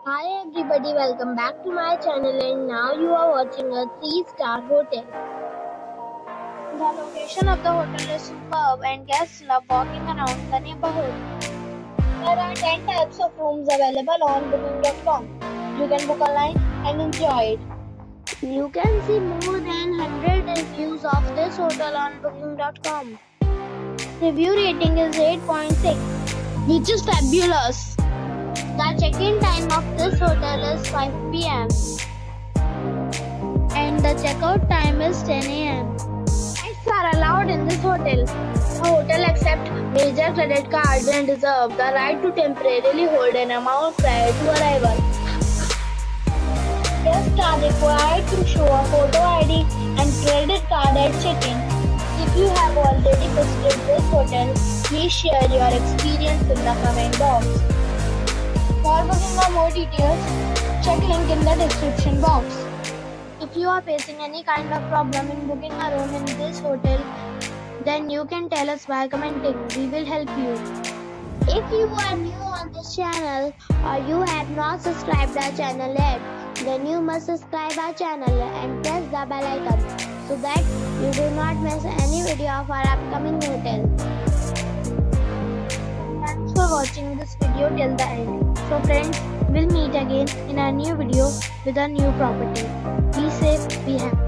Hi everybody, welcome back to my channel and now you are watching a 3-star hotel. The location of the hotel is superb and guests love walking around the neighborhood. There are 10 types of rooms available on booking.com. You can book online and enjoy it. You can see more than 100 reviews of this hotel on booking.com. Review rating is 8.6, which is fabulous. The check-in time of this hotel is 5 p.m. and the check-out time is 10 a.m. Pets are allowed in this hotel. The hotel accepts major credit cards and reserves the right to temporarily hold an amount prior to arrival. Guests are required to show a photo ID and credit card at check-in. If you have already visited this hotel, please share your experience in the comment box. For booking or more details, check link in the description box. If you are facing any kind of problem in booking a room in this hotel, then you can tell us by commenting. We will help you. If you are new on this channel or you have not subscribed our channel yet, then you must subscribe our channel and press the bell icon so that you do not miss any video of our upcoming hotel. Thanks for watching this video till the end. So friends, we'll meet again in a new video with a new property. Be safe, be happy.